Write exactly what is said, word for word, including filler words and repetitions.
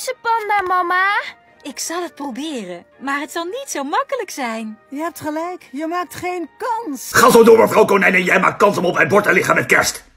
reuzenpanda, mama. Ik zal het proberen, maar het zal niet zo makkelijk zijn. Je hebt gelijk, je maakt geen kans. Ga zo door, mevrouw Konijn, en jij maakt kans om op mijn bord te liggen met kerst.